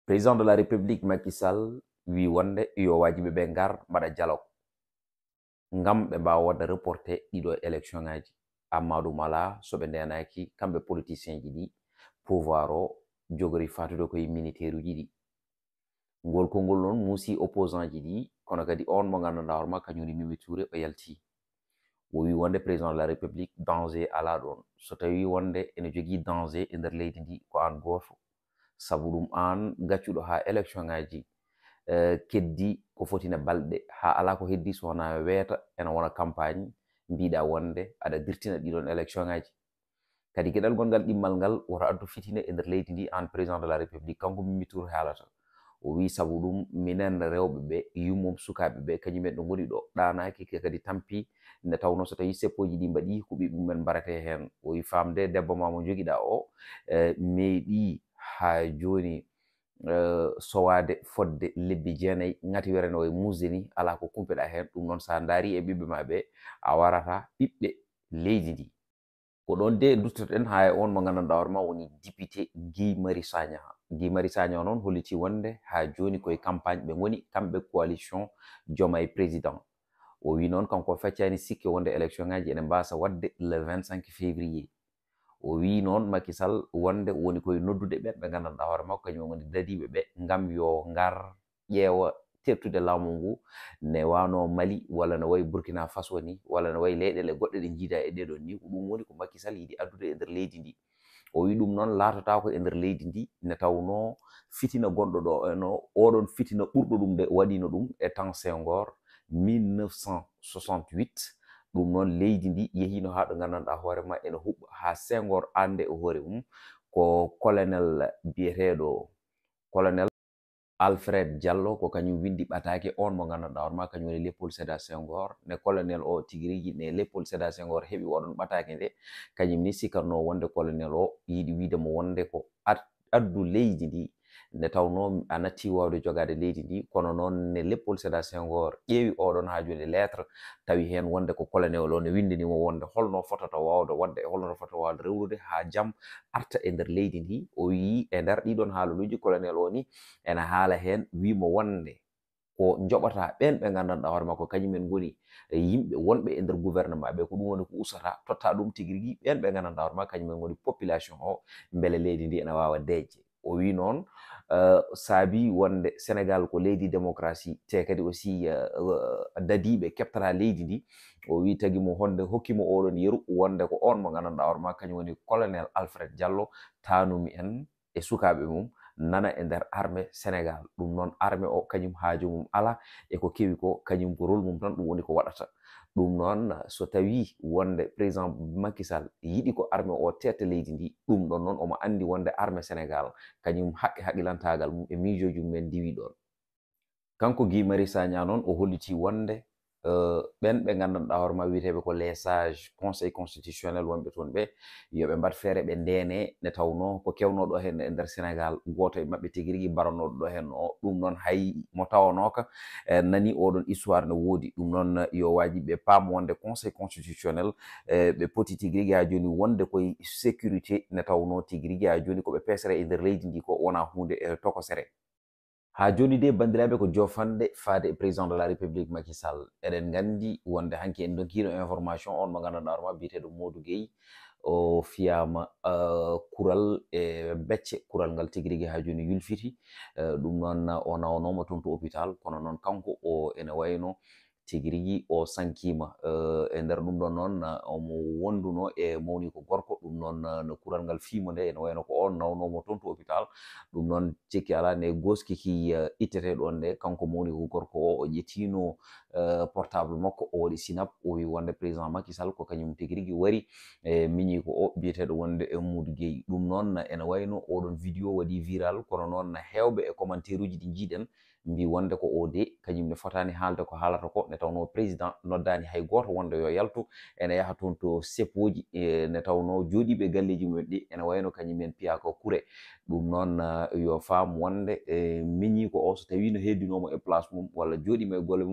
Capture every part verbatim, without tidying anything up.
Président de la République Macky Sall wi wonde yo wajiɓe ɓe ngar mbaɗa dialogue ngam ɓe mbawa wadda reporté ɗiɗo élection ngaji Amadou Mala so ɓe ndenaki kamɓe politicien ji ɗi pouvoir o jogori fatude koye militaire uji ɗi ngol konngol noon muusi opposant ji ɗi kono kadi on mo ganduɗa hoorema kañum woni Mimi Touré o yalti o wi wonde président de la république danger ala ɗon so tawi wonde ene jogui danger e nder leydi ndi ko an goto sabu ɗum an gaccuɗo ha élection ngaji uh, keddi ko fotine balɗe ha ala ko heddi so wona weeta ene wona campagne mbiɗa wonde aɗa dirtina ɗiɗon élection ngaji kadi gueɗal gongal ɗimmal ngal woto addu fitine e nder leydi ndi an président de la république kanko Mimi Touré haalata o wi sabu ɗum minen rewɓe ɓe yummum sukaɓe ɓe kañumen ɗo goni ɗo ɗanaki kadi tampi nde tawno so tawi seppoji ɗi mbaɗi ko ɓiɓe mumen mbarate hen o wi famde debbo ma mo joguiɗa o e meeɗi ha joni uh, sowade fodde lebbi jeenayyi ngati werene o e musde ni ala ko kumpeɗa hen ɗum noon sa daari e ɓiɓɓe ma ɓe a warata ɓiɓɓe leydi ndi ko ɗon de duttoɗen ha e on mo gandanɗa hoorema woni député Guy Marius Sagna Guy Marius Sagna noon holliti wonde ha joni koye campagne ɓe goni kamɓe coalition Diomaye président o wi noon kanko feccani sikke wonde élection ngaji ene mbasa wadde le vingt-cinq février o wi noon Macky Sall wonde woni koye noddude ɓen ɓe gandanɗa hoore makko kañum woni dadiɓe ɓe ngam yo ngar ƴeewa tertude laamu ngu ne wano Mali walla ne wayi Burkina Faso ni walla ne wayi leyɗele goɗɗe ɗe jiida e ɗeɗon ni ko ɗum woni ko Macky Sall yiɗi addude e nder leydi ndi o wi ɗum noon laatata ko e nder leydi ndi ne tawno fitina gonɗo ɗo eno oɗon fitina ɓurɗo ɗum de waɗino ɗum e temps Senghor mille neuf cent soixante-huit ɗum noon leydi ndi yehino ha ɗo gandanɗa hoorema ene huɓɓa ha Senghor ande e hoore mum ko colonel biyeteɗo colonel Alfred Diallo ko kañum windi ɓatake on mo gandanɗa hoorema kañum woni Léopold Sédar Senghor ne colonel o tigui rigui ne Léopold Sédar Senghor heeɓi oɗon ɓatake nde kañum ni sikatno wonde colonel o yiiɗi widemo wonde ko addu leydi ndi nde tawno a natti wawde jogade leydi ndi kono noon ne Léopold Sédar Senghor ƴeewi oɗon ha joni lettre tawi hen wonde ko colonel o ne windinimo wonde holno fotata wawde wadde e holno fotata wawde rewrude ha jaam arta e nder leydi ndi o wi e nder ɗiɗon haalaluji colonel o ni ene haala hen wimo wonde ko joɓata ɓen ɓe gandanɗa hoore makko kañumen goni yimɓe wonɓe e nder gouvernement ɓe ko ɗum woni ko usata totta ɗum tigui rigui ɓen ɓe gandanɗa hoore makko kañumen goni population o beele leydi ndi ene wawa deeje o wi noon uh, saabi wonde Sénégal ko leydi démocratie te kadi aussi uh, dadiɓe keɓtata leydi ndi o wi tagui mo honde hokkimo oɗon yeeru wonde ko on mo gandanɗa hoore makko kañum woni colonel Alfred Diallo tanumi en e sukaɓe mum nana e nder armée Sénégal ɗum noon armée o kañum haaju mum ala e ko kewi ko kañum ko rôle mum tan ɗum woni ko waɗata ɗum noon so tawi wonde président Macky Sall yiɗi ko armée o tetta leydi ndi ɗum ɗon noon omo andi wonde armée Sénégal kañum haqqe haqqilantagal mum e miijoji mumen diwi ɗon kanko Guy Marius Sagna noon o holliti wonde ɓen ɓe gandanɗa hoorema wiyeteɓe ko les sages conseil constitutionnel wonɓe toon ɓe yoɓe mbat feere ɓe ndene ne tawno ko kewnoɗo hen e nder Sénégal goto e mabɓe tigui rigui mbaranoɗo ɗo hen o ɗum noon hay mo tawanoka nani oɗon histoire ne woodi ɗum noon yo wajiɓe paam wonde conseil constitutionnel ɓe poti tigui rigui ha joni wonde koye sécurité ne tawno tigui rigui ha joni koɓe pesere e nder leydi ndi ko wona hunde e tokosere ha joni de bandiraɓe ko jofande faade e président de la république Macky Sall eɗen gandi wonde hanki en donkino information on mo gandanɗa hoorema biyeteɗo Modou Gueye o fiyama uh, kural e becce kural ngal tigui rigui ha joni yulfiti uh, ɗum noon o nawanoma toon to hôpital kono noon kanko o ene wayno tigui rigui o sankima uh, e nder ɗum ɗon noon omo wonduno e mawni ko gorko ɗum noon no kural ngal fiimo nde ene wayno ko on nawnomo toon to hôpital ɗum noon cikki ala ne goskiki uh, ittete ɗon nde kanko mawni ko gorko o o ƴettino uh, portable makko o waɗi sinap o wi wonde président Macky Sall ko kañum tigui rigui wari e miñi ko o biyeteɗo wonde e Modou Gueye ɗum noon ene wayno oɗon vidéo waɗi viral kono noon hewɓe e commentaire uji ɗi jiiɗen mbi wonde ko o de kañum ne fotani haalde ko haalata ko ne tawno président noddani hay goto wonde yo yaltu ene yaha toon to seppoji e ne tawno jooɗiɓe galleji mumen ɗi ene wayno kañumen piya ko kuure ɗum noon uh, yo faam wonde e miñi ko o so tawi no heddinomo e place mum walla jooɗima e golle mum walla jooɗima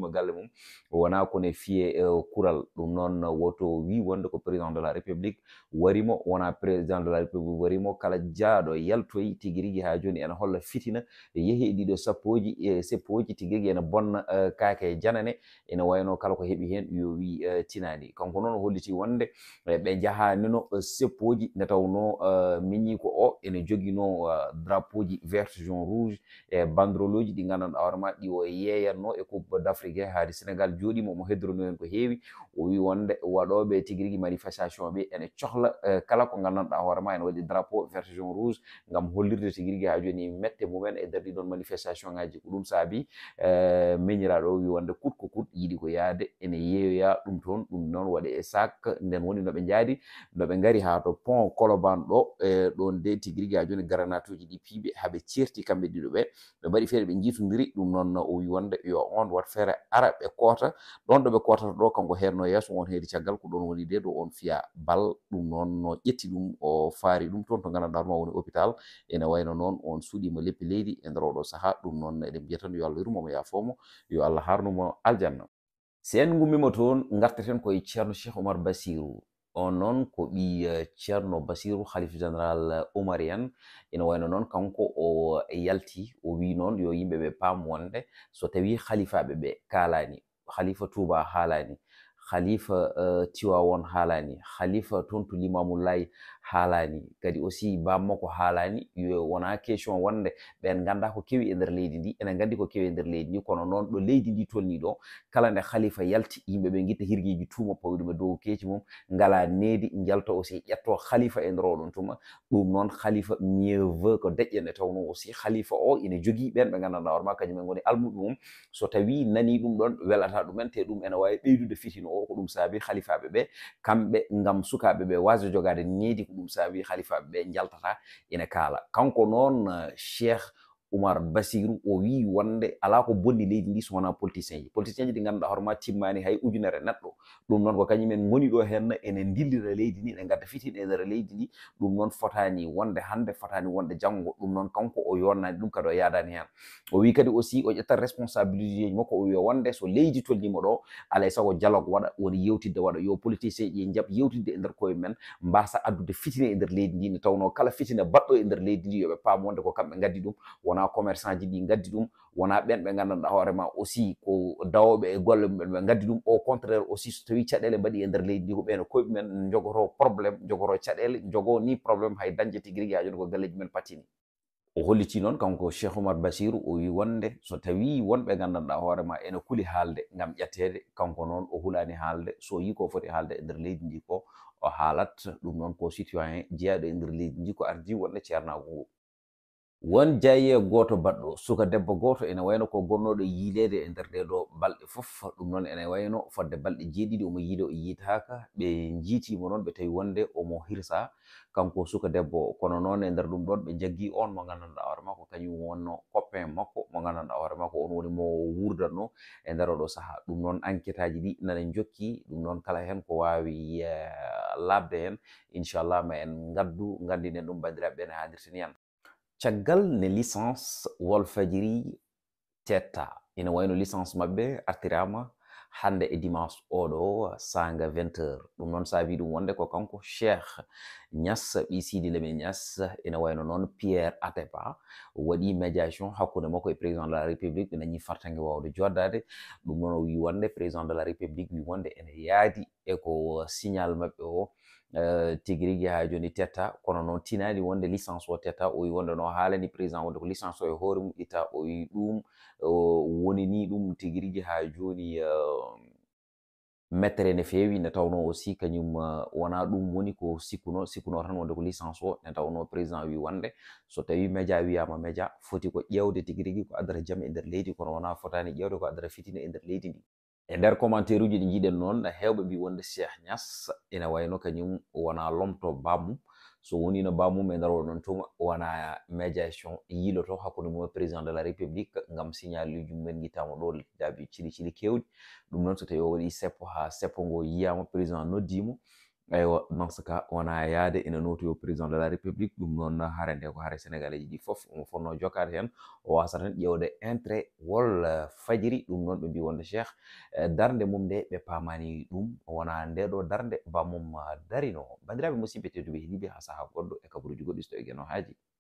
ummima galle mum wona kone fiye kural ɗum noon woto wi wonde ko président de la république warimo wona président de la république warimo kala jaaɗo yaltoyi tigi rigui ha joni ene holla fitina yeehi e ɗiɗo sappoji e seppoji tigi rigui ene bonna kaake janane ene wayno kala ko heeɓi hen yo wi tinani kanko noon holliti wonde ɓe jahanino seppoji nde tawno miñi ko o ene joguino drapeau ji vert jaune rouge e banderole uji ɗi gandanɗa hoorema ɗi o yeyanno e coupe d'Afrique haade Sénégal jooɗima omo heddorino hen ko heewi o wi wonde waɗoɓe tigi rigui manifestation ɓe ene cohla kala ko gandanɗa hoorema ene waɗi drapeau vert jaune rouge gam hollirde tigi rigui ha joni mette mumen e nder ɗiɗon manifestation ngaji ko ɗum saabi meñiraɗo o wi wonde kut ko kut yiiɗi ko yaade ene yeeyoya ɗum toon ɗum noon waɗi e sac nden woni noɓe jaadi noɓe gari ha to pont Colobane ɗo e ɗon de tigi rigui ha joni granate uji ɗi piiɓe haaɓe certi kamɓe ɗiɗo ɓe ɓe mbaɗi feere ɓe jiitodiri ɗum noon o wi wonde yo on wat feere ara ɓe koota ɗon ɗo ɓe kotata ɗo kanko herno yesso on heedi caggal ko ɗon woni de ɗo on fiya bal ɗum noon no ƴetti ɗum o faari ɗum toon to gandanɗa hoorema woni hôpital ene wayno noon on suuɗima leppi leydi e nder oɗo saaha ɗum noon eɗen mbiyata yo Allah yurmomo yafomo yo Allah harnumo aljanna sen gummima toon garteten koye ceerno Cheikh Oumar Bassirou on noon ko ɓi ceerno Bassirou khalife général oumarienne ene wayno noon kanko o yalti o wi noon yo yimɓeɓe paam wonde so tawi khalifaɓe ɓe kalani khalifa Touba haalani khalifa uh, Tiwawon haalani khalifa toon to Limamoulaye haalani kadi aussi bammakko haalani yo wona question wonde ɓen ganda ko kewi e nder leydi ndi enen gandi ko kewi e nder leydi ndi kono noon ɗo leydi ndi tolni ɗo kala nde khalifa yalti yimɓeɓe guitta hirgueji tuuma pawi ɗum e dow keeci mum ngala needi jalta aussi ƴetto khalifa e nder oɗon tuma ɗum noon khalifa mieux veut ko deƴƴe nde tawno aussi khalifa o ine jogui ɓen ɓe gandanɗa hoorema kañumen goni almuɓe mum so tawi nani ɗum ɗon welata ɗumen te ɗum ene wawi ɓeydude fitino o ko ɗum saabi khalifaɓe ɓe kamɓe ngam sukaɓe ɓe wasde jogade needi ko ɗum saabi khalifaɓe ɓe jaltata ina kaala kanko noon Cheikh Oumar Bassirou o wi wonde ala ko bonni leydi ndi so wona politicien ji politicien ji ɗi ganduɗa hoorema timmani hay ujunere neɗɗo ɗum noon ko kañumen goni ɗo henna ene dillira leydi ndi ene gadda fitina e nder leydi ndi ɗum noon fotani wonde hande fotani wonde janggo ɗum noon kanko o yonnani ɗum kadi o yadani hen o wi kadi aussi o ƴettat responsabilité ji makko o wi wonde so leydi tolnima ɗo alay saago dialogue waɗa woni yewtidde waɗa yo politicien ji jaab yewtidde e nder koye men mbasa addude fitina e nder leydi ndi ne tawno kala fitina baɗɗo e nder leydi ndi yoɓe paam wonde ko kamɓe gaddi ɗum wona commerçant ji ɗi gaddi ɗum wona ɓen ɓe gandanɗa hoorema aussi ko dawoɓe e golle mumen ɓe gaddi ɗum au contraire aussi so tawi caɗele mbaɗi e nder leydi ndi ko ɓen koyeɓe men jogoto probléme jogoto caɗele jogo ni probléme hay dañde tigui rigui ha joni ko galleji men patini o holliti noon kanko Cheikh Oumar Bassirou o wi wonde so tawi wonɓe gandanɗa hoorema ene kuuli haalde gam ƴettede kanko noon o huulani haalde so yi ko foti haalde e nder leydi ndi ko o haalat ɗum noon ko citoyen jeeyaɗo e nder leydi ndi ko ardi wonde ceernago ngu won jaye goto baɗɗo suka debbo goto ene wayno ko gonnoɗo yiilede e nder ɗeɗo balɗe foof ɗum noon ene wayno fodde balɗe jeeɗiɗi omo yiide o yiitaka ɓe jiitimo noon ɓe tawi wonde omo hirsa kanko suka debbo kono noon e nder ɗum ɗon ɓe jaggi on mo gandanɗa hoorema ko kañum wonno copain makko mo gandanɗa hoorema ko on woni mo wurdatno e nder oɗo saaha ɗum noon enquête aji ɗi nana jokki ɗum noon kala hen ko wawi labde hen inchallah ma en gaddu gandinen ɗum bandiraɓe ɓe no hannirta yan caggal ne licence Walfadjri tetta ina wayno licence mabɓe artirama hande e dimanche oɗo sanga vingt heures ɗum noon saabi ɗum wonde ko kanko Cheikh Niass ɓi Sidi Lamine Niass ina wayno noon Pierre Atepa waɗi médiation hakkude makko e président de la république ɓe dañi fartangue wawde joddade ɗum noon o wi wonde président de la république wi wonde ene yaadi e ko signal mabɓe o Uh, tigi rigui ha joni tetta kono noon tinani wonde licence o tetta o wi wonde no haalani président wonde ko licence o e hoore mum itta o wi ɗum uh, woni ni ɗum tigi rigui ha joni uh, mettere ne feewi nde tawno aussi kañum uh, wona ɗum woni ko sikkuno sikkuno tan wonde ko licence o nde tawno président wi wonde so tawi média wiyama média foti ko ƴewde tigi rigui ko addata jaam e nder leydi kono wona fotani ƴewde ko addata fitina e nder leydi ndi e nder commentaire uji ɗi jiiɗen noon hewɓe mbi wonde Cheikh Niass ene wayno kañum wona lomto bamum so woni no bamum e nder oɗon tuma wona médiation yiiloto hakkude mum président de la république gam signal uji mumen guittama ɗo laabi cili cili kewɗi ɗum noon so tawi o waɗi seppo ha seppo ngo yiyama président noddimo eywa dans ce cas wona yaade ina noti o président de la république ɗum noon haare nde ko haare sénégalais ji ɗi foof omo fonno jokkade hen o wasata tan ƴewde intérêt wol fajiri ɗum noon ɓe mbi wonde cheikh darde mum nde ɓe pamani ɗum wona nde ɗo darde bammum darino bandiraɓe musidɓe tedduɓe heeɗiɓe ha saaha goɗɗo e kabaruji goɗɗi so tawi gueno haaji